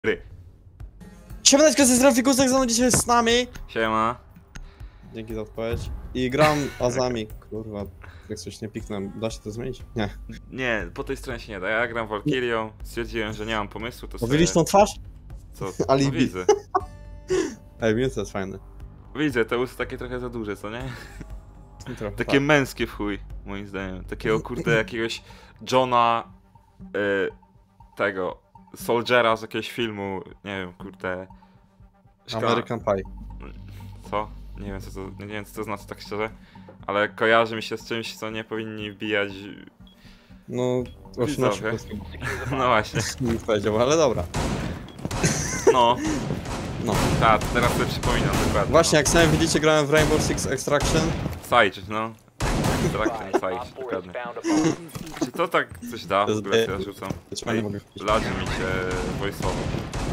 gry. Siemaneczko, ze Grafikusek, znowu dzisiaj z nami. Siema. Dzięki za odpowiedź. I gram Azami, kurwa, jak coś nie piknę, da się to zmienić? Nie. Nie, po tej stronie się nie da. Ja gram Valkyrią, stwierdziłem, że nie mam pomysłu, to sobie... Widzisz tą twarz? Co? Alibi. No, widzę. Ej, więc to jest fajne. Widzę, te usta takie trochę za duże, co nie? Trochę Takie tak. męskie w chuj, moim zdaniem. Takiego kurde jakiegoś Johna... tego... Soldiera z jakiegoś filmu, nie wiem, kurde... American Pie. Co? Nie wiem co to znaczy tak szczerze. Ale kojarzy mi się z czymś, co nie powinni wbijać... No, 18 No właśnie. nie powiedział, ale dobra. No. No. Tak, teraz sobie przypominam dokładnie. Właśnie, no. jak sami widzicie, grałem w Rainbow Six Extraction. Siege, no. Extraction, Siege, dokładnie. Czy to tak coś da? W ogóle ja rzucam. Dlaczego nie mogę wpisać? Ladzi mi się voice'owo.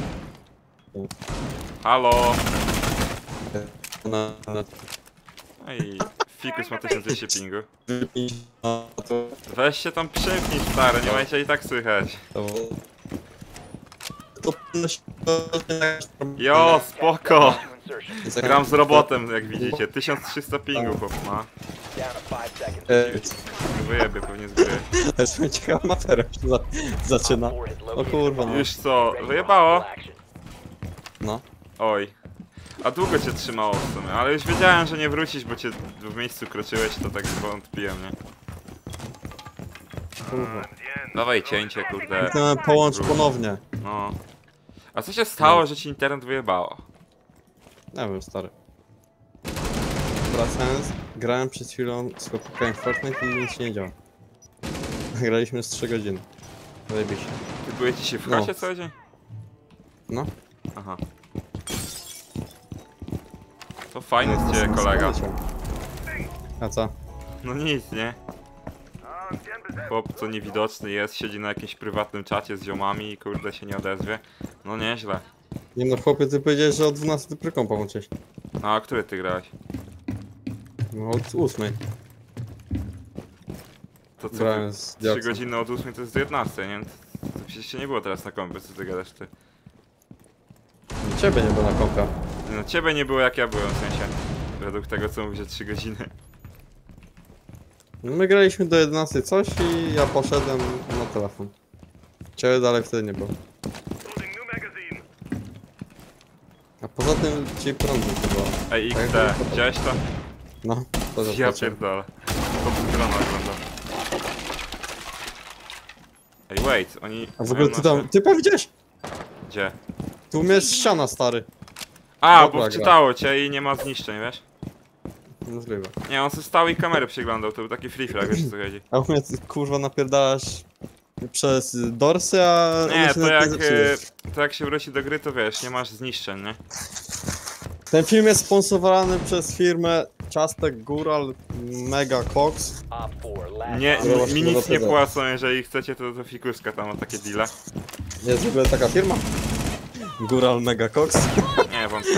Halo! Na... No i Fikus ma 1200 pingu. to... Weź się tam przymknij, stary, nie macie i tak słychać. To... Jo, spoko! Gram z robotem, jak widzicie. 1300 pingu chłop ma. Wyjebie pewnie z gry. To jest ciekawa materia, się zaczyna. O kurwa, no. Już co, wyjebało? No. Oj. A długo cię trzymało w sumie, ale już wiedziałem, że nie wrócisz, bo cię w miejscu kroczyłeś, to tak wątpiłem, nie? Kurwa. Dawaj cięcie, kurde. Połącz ponownie. No. A co się stało, że ci internet wyjebało? Nie wiem, stary. Wracając, grałem przed chwilą z chłopakami w Fortnite i nic się nie działa. Graliśmy z 3 godziny. Zajebiście. Ty byłeś dzisiaj w No. chacie cały dzień? No. Aha. To fajny z ciebie kolega. A co? No nic, nie? Chłop, co niewidoczny jest, siedzi na jakimś prywatnym czacie z ziomami i kurde się nie odezwie. No nieźle. Nie no, chłopie, ty powiedziałeś, że o 12 pryką połączyłeś. A który ty grałeś? No od 8. To co, Grałem z 3 dziadkiem. godziny od 8 to jest do 11, nie? To przecież się nie było teraz na kompie, co ty gadasz ty? Ciebie nie było na kompie. No ciebie nie było jak ja byłem, w sensie. Według tego co mówisz, że 3 godziny. No my graliśmy do 11 coś i ja poszedłem na telefon. Ciebie dalej wtedy nie było. A poza tym ci prąd nie było. Ej, Tak, XD, widziałeś to? No, to też Ja patrzę. pierdolę. To wygrana wygląda. Ej, wait, oni... A w ogóle mają ty tam, nasze- ty powiedziałeś? Gdzie? Tu jest ściana, stary. A, Dobra, bo gra. wczytało cię i nie ma zniszczeń, wiesz? Możliwe. Nie, on sobie stał i kamerę przyglądał, to był taki free flag, wiesz o co chodzi. A u mnie ty, kurwa napierdalasz przez dorsy, a... one Nie, się to nawet jak, zepsuły. to jak się wróci do gry, to wiesz, nie masz zniszczeń, nie? Ten film jest sponsorowany przez firmę Ciastek Góral Mega Cox. Nie, Ale właśnie mi to nic nie zapowiada. płacą, jeżeli chcecie, to Fikuska tam ma takie deale. Jest w ogóle taka firma? Góral Mega Cox? Nie, wątpię.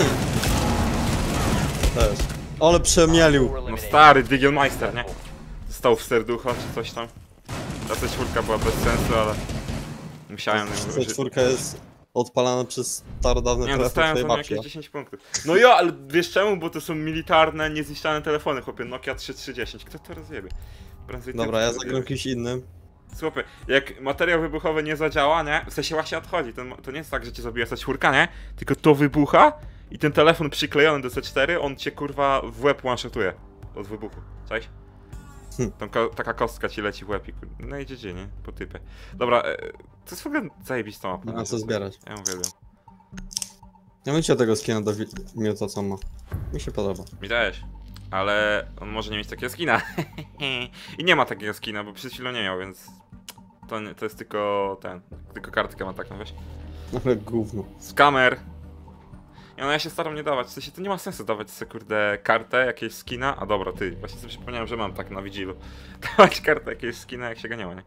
Też. Ale przemielił. No stary, Digielmeister, nie? Stał w serducho, czy coś tam. Ta C4 była bez sensu, ale... Musiałem ją użyć. C4 jest odpalana przez starodawne Nie, telefony dostałem twojej za nią babci. jakieś 10 punktów. No ja, ale wiesz czemu? Bo to są militarne, niezniszczalne telefony, chłopie. Nokia 3310. Kto to rozjebie? Prędzej ty Dobra, to ja rozjebiesz. zagram kimś innym. Słuchaj, jak materiał wybuchowy nie zadziała, nie? W sensie właśnie odchodzi. To nie jest tak, że cię zabija C4, nie? Tylko to wybucha i ten telefon przyklejony do C4, on cię kurwa w łeb one-shotuje od wybuchu. Cześć? Tam taka kostka ci leci w łeb i kurwa. No i GG, nie? Po typie. Dobra, to jest w ogóle zajebista mapa. Nie ma co zbierać. Ja ją uwielbiam. Ja bym chciał tego skina do Miuta, co ma. Mi się podoba. Widziałeś? Ale on może nie mieć takiego skina. I nie ma takiego skina, bo przed chwilą nie miał, więc... To, nie, to jest tylko ten... Tylko kartkę ma taką, wiesz? Ale gówno. Skamer! Ja się staram nie dawać, w sensie to nie ma sensu dawać sobie kurde kartę, jakieś skina. A dobra, ty, właśnie sobie przypomniałem, że mam tak na Vigilu. Dawać kartę, jakiegoś skina, jak się go nie ma, nie?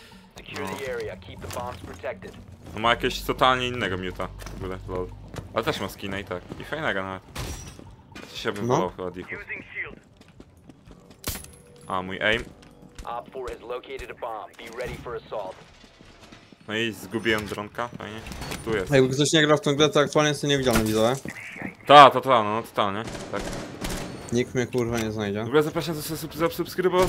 No ma jakiegoś totalnie innego Muta w ogóle, lol. Ale też ma skina i tak. I fajnego nawet. Coś się bym No. wolał chyba Dichów. A, mój aim. No i zgubiłem dronka, fajnie. Tu jest. Jakby ktoś nie grał w tą grę, to aktualnie jest to niewidzialny, widzę. No totalnie. Tak. Nikt mnie kurwa nie znajdzie. W ogóle zapraszam do subskrybować.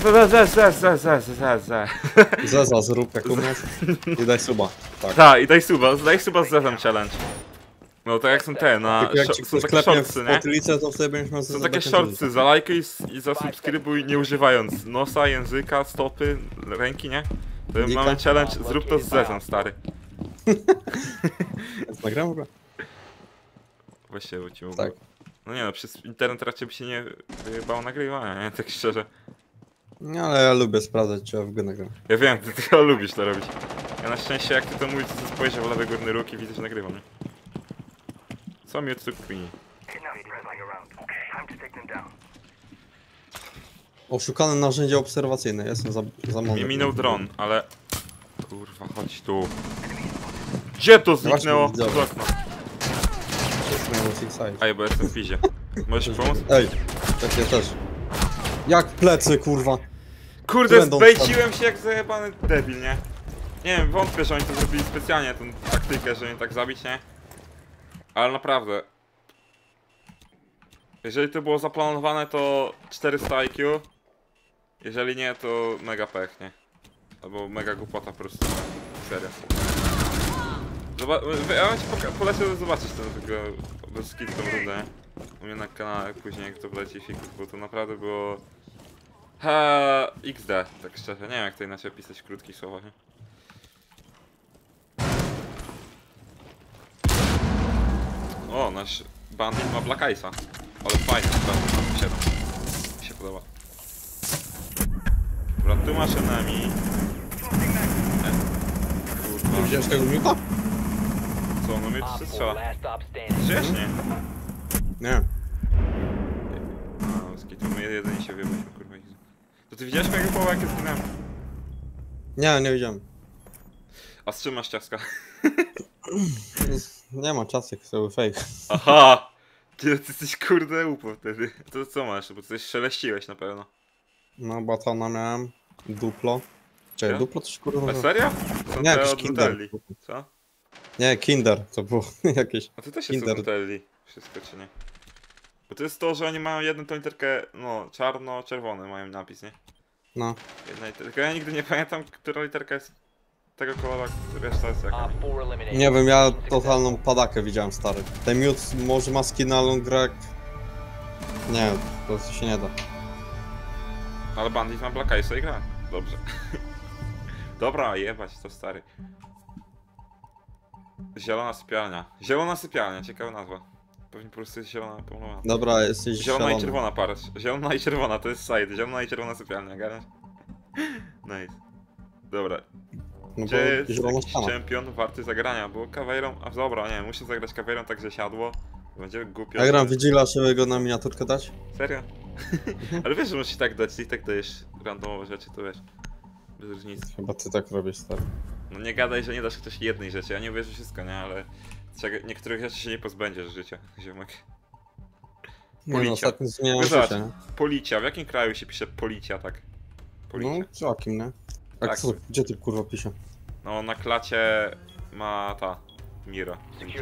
Zeza, zrób jak umiesz i daj suba. Tak. Tak, i daj suba z Zezem challenge. No tak jak są te, Tylko jak ci są ktoś takie klepnie shortsy, w nie? potylicę, to wtedy będziesz miał Są takie shortsy, zalajkuj i zasubskrybuj nie używając nosa, języka, stopy, ręki, nie? To Dika? mamy challenge, zrób to z Zezem, stary. Nagram w ogóle? Właściwie bo ci mówię. Tak. No nie no, przez internet raczej by się nie wyjebało nagrywania, nie? Tak szczerze. Nie, ale ja lubię sprawdzać, czy ja w grę nagram. Ja wiem, ty tylko lubisz to robić. Ja na szczęście jak ty to mówisz, to spojrzę w lewy górny róg i widzę, że nagrywam, nie? Co mnie odcukwi? Oszukane narzędzie obserwacyjne, jestem za mądry. Mi minął dron, ale... Kurwa, chodź tu. Gdzie to zniknęło? właśnie, Z okna. Ej, bo jestem w pizie. Możesz mi pomóc? Ej, tak ja też. Jak plecy, kurwa. Kurde, Będą zbejciłem się jak zajebany debil, nie? Nie wiem, wątpię, że oni to zrobili specjalnie, tę taktykę, żeby mnie tak zabić, nie? Ale naprawdę. Jeżeli to było zaplanowane, to 400 IQ. Jeżeli nie, to mega pech, nie? Albo mega głupota po prostu. Serio. Ja bym ci polecę zobaczyć tę grę bez skill tą rundę, nie? U mnie na kanale później jak to wleci fikus, bo to naprawdę było... XD, tak szczerze, nie wiem jak to inaczej opisać w krótkich słowach, nie? O, nasz bandit ma Black Ice'a. Ale fajnie, naprawdę, mi się podoba. Dobra, tu masz enemy. Kurwa. Widziałeś tego miuta? Co, no mnie trzy strzela. Żyjesz, nie? Nie. No, skitu, my jedynie się wybyliśmy, kurwa. To ty widziałeś mojego połowa, jak ja zginąłem? Nie, nie widziałem. A z czym masz ciaska? Nie ma czasu, to był fake. Aha! Ty jesteś kurde upo wtedy. To co masz? Bo coś szeleściłeś na pewno. No, batona miałem. Duplo. Czekaj, Ja? duplo to się kurwa... A serio? Są Nie, te jakiś od Kinder. Nutelli. Co? Nie, Kinder, to było jakieś... A to też jest od Kinder. Nutelli. Wszystko czy nie? Bo to jest to, że oni mają jedną tą literkę, no, czarno-czerwony mają napis, nie? No. Jedna literka. Ja nigdy nie pamiętam, która literka jest tego koloru, reszta jest jaka. Nie wiem, ja totalną padakę widziałem, stary. Ten miód może ma skin na Longrek. Nie, to się nie da. Ale Bandit ma Black Ice'a i gra. Dobrze. Dobra, jebać to stary. Zielona sypialnia. Zielona sypialnia, ciekawa nazwa. Pewnie po prostu jest zielona pomalowana. Dobra, jesteś Zielona i zielony. czerwona para. Zielona i czerwona to jest side. Zielona i czerwona sypialnia, garaż. Nice. Dobra. No Gdzie bo jest zielona jakiś ściana. czempion warty zagrania? Bo Caveirą... A dobra, nie, muszę zagrać Caveirą tak, że siadło. Będzie głupio. Ja gram Vigila, żeby go na miniaturkę dać? Serio? Ale wiesz, że możesz i tak dać, i tak dajesz randomowe rzeczy, to wiesz. Bez różnicy. Chyba ty tak robisz, stary. No nie gadaj, że nie dasz chociaż jednej rzeczy. Ja nie uwierzę wszystko, nie? Ale niektórych rzeczy się nie pozbędziesz z życia, ziomek. Nie no, Policja. ostatnio zmieniałem No zobacz, życie, nie? Policja. W jakim kraju się pisze policja, tak? Policja. No, z jakim, nie? A Tak. co, gdzie ty kurwa pisze? No na klacie ma ta... Mira.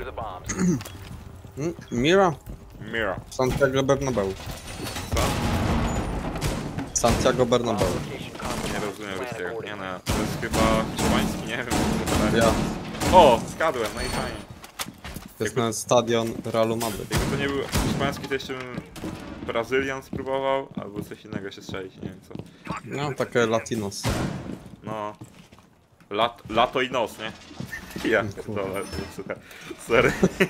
Mira? Mira. Santiago Bernabeu. Co? Santiago Bernabeu. Nie rozumiem ruskiego. Nie no, to jest chyba hiszpański, nie wiem. Ja. O! Skadłem, no i fajnie. To jest nawet stadion Realu Madryt. Jakby to nie był hiszpański, to jeszcze bym Brazylian spróbował, albo coś innego się strzelić, nie wiem co. No, takie Latinos. No. Lato i nos, nie? Ja pierdolę, słuchaj. Sorry.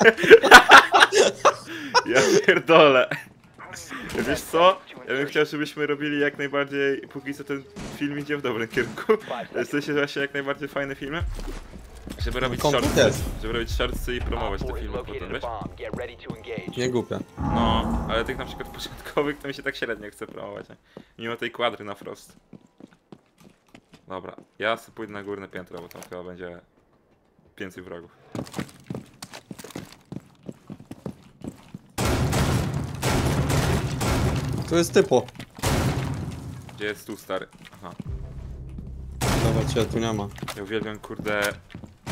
Ja pierdolę. Wiesz co? Ja bym chciał, żebyśmy robili jak najbardziej, póki co ten film idzie w dobrym kierunku. W sensie właśnie jak najbardziej fajne filmy. Żeby robić Kontent shortsy, jest. żeby robić shortsy i promować te filmy potem, wiesz? Nie głupie. No, ale tych na przykład początkowych to mi się tak średnio chce promować, nie? Mimo tej kwadry na frost. Dobra, ja sobie pójdę na górne piętro, bo tam chyba będzie więcej wrogów. Tu jest typo. Gdzie jest tu stary? Aha. Dobra, cię tu nie ma. Ja uwielbiam kurde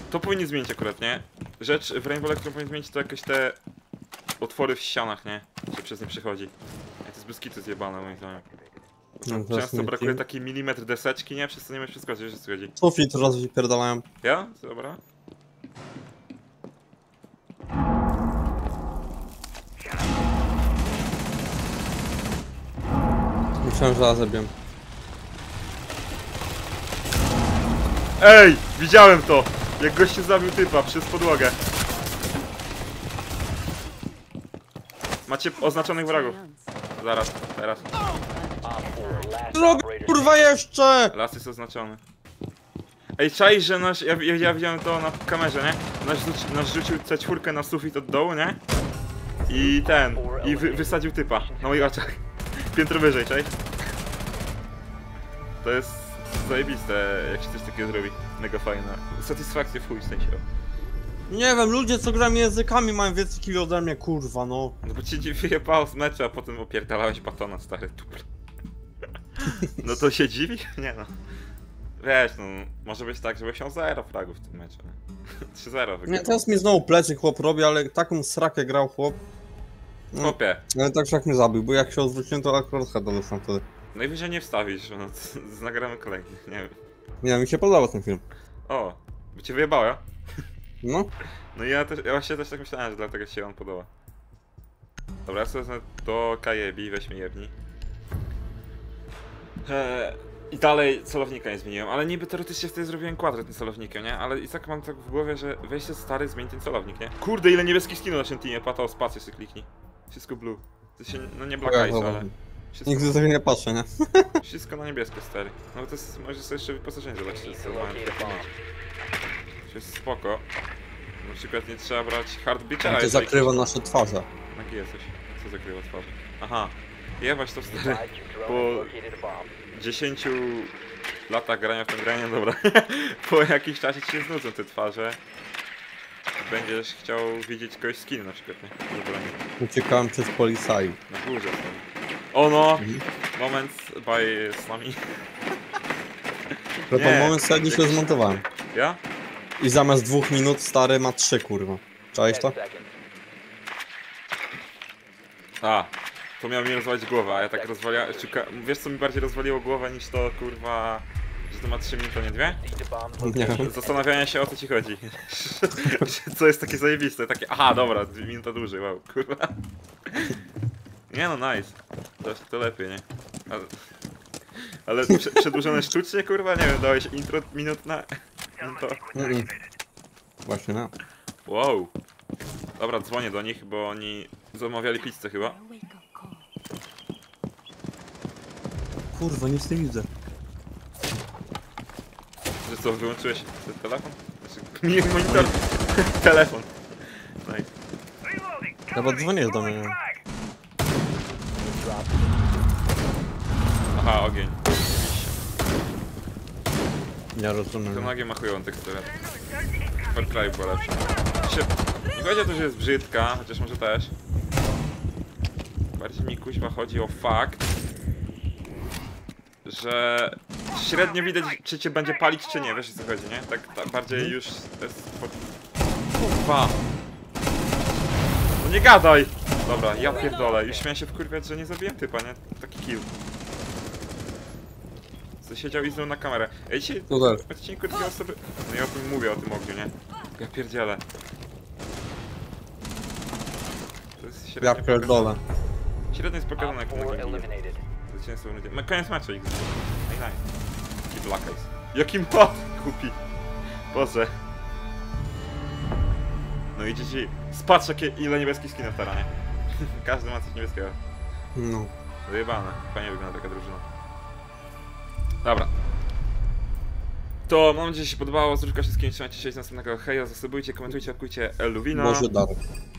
To powinni zmienić akurat, nie? Rzecz w Rainbow, którą powinien zmienić, to jakieś te otwory w ścianach, nie? Że przez nie przechodzi. Jak to jest bez kitu zjebane, moim zdaniem. No, to Często jest brakuje nie- taki milimetr deseczki, nie? Przez co nie możesz przeskoczyć, wiesz o co chodzi. Sufit raz wypierdalają. Ja? Dobra. Myślałem, że zaraz zabiłem. Ej! Widziałem to! Jak gościu zabił typa przez podłogę. Macie oznaczonych wrogów. Zaraz, teraz. Robię kurwa jeszcze! Las jest oznaczony. Ej, czaisz, że nasz... Ja widziałem to na kamerze, nie? Nasz rzucił C4 na sufit od dołu, nie? I ten... I wysadził typa. Na moich oczach. Piętro wyżej, czaisz? To jest zajebiste, jak się coś takiego zrobi. Mega fajne. Satysfakcja w chuj w sensie. Nie wiem, ludzie co grają językami mają więcej kilo ode mnie, kurwa no. No bo cię wyjebało z meczu, a potem opierdalałeś batona, stary tupl. No to się dziwi? Nie no. Wiesz, no, może być tak, żeby się 0 fragów w tym meczu. 3-0 Nie, wygrał. teraz mi znowu plecy chłop robi, ale taką srakę grał chłop. No, Chłopie, ale tak jak mnie zabił, bo jak się odwróciłem to akurat heada dostałem wtedy. najwyżej nie wstawisz, no nagramy kolejny, nie wiem. Nie, mi się podobał ten film. O, by cię wyjebało, ja? No. No i ja właśnie też tak myślałem, że dlatego ci się on podoba. Dobra, ja sobie wezmę do Kajebi, weźmy jebni. I dalej celownika nie zmieniłem, ale niby teoretycznie wtedy zrobiłem kwadrat tym celownikiem, nie? Ale i tak mam tak w głowie, że weź się stary, zmień ten celownik, nie? Kurde, ile niebieskich skinów na naszym teamie, patał, spację sobie kliknij. Wszystko blue. To się, no nie Black Eyes, ale... Nigdy do tego nie patrzę, nie? Wszystko na niebieskie, stary. No bo to jest, możesz sobie jeszcze wyposażenie zobaczyć, co mają takie mieć. To jest spoko. Na przykład nie trzeba brać hardbeacha. To zakrywa nasze twarze. Na G coś. Co zakrywa twarz? Aha. Jebać to stary. Po 10 latach grania w tym granie, dobra. Po jakimś czasie ci się znudzą te twarze. Będziesz chciał widzieć kogoś skin na przykład, nie? Zabranie. Uciekałem przez policaj. Na górze są. Ono! Moment by Slami. To Nie, ten moment sobie dzisiaj zmontowałem. Ja? I zamiast 2 minut stary ma 3 kurwa. Czaisz to? A, to miało mi rozwalić głowę, a ja tak rozwaliłem. Wiesz co mi bardziej rozwaliło głowę niż to kurwa, że to ma 3 minuty, nie 2? Nie wiem. Zastanawianie się o co ci chodzi. Co jest takie zajebiste, takie aha dobra, 2 minuty dłużej, wow, kurwa. Nie no, nice. To lepiej, nie? Ale przedłużone sztucznie, kurwa, nie wiem, dałeś intro minut na... To... Właśnie no. Wow. Dobra, dzwonię do nich, bo oni zamawiali pizzę chyba. Kurwa, nic nie widzę. Że co, wyłączyłeś ten telefon? Znaczy, nie monitor, telefon. Nice. Chyba dzwonisz do mnie. Aha, ogień. Oczywiście. Nie rozumiem. Te nogi machują teksturę. Far Cry była lepsza. Nie chodzi o to, że jest brzydka, chociaż może też. Bardziej mi kuźwa chodzi o fakt, że średnio widać, czy cię będzie palić, czy nie, wiesz o co chodzi, nie? Tak bardziej już to jest... Kurwa! No nie gadaj! Dobra, ja pierdolę, już miałem się wkurwiać, że nie zabiłem typa, nie? Taki kill. Co siedział i znowu na kamerę. Ej, dzisiaj To też. w odcinku 2 osoby... No ja o tym mówię, o tym ogniu, nie? Ja pierdzielę. To jest średnio Ja pierdolę. Średnio jest pokazane jak to na gameplay. Zwycięstwo będzie. No koniec meczu ich. Nice. Jaki Black Eyes. Jaki ma kupi. Boże. No i dzieci. Spatrz ile niebieskich skinów w terenie. Każdy ma coś niebieskiego. No. Wyjebane. Fajnie wygląda taka drużyna. Dobra. To mam nadzieję, że się podobało. Zdrówka wszystkim. Trzymajcie się z następnego. Hejo, zasubujcie, komentujcie, łapkujcie Luwino. Może Darek.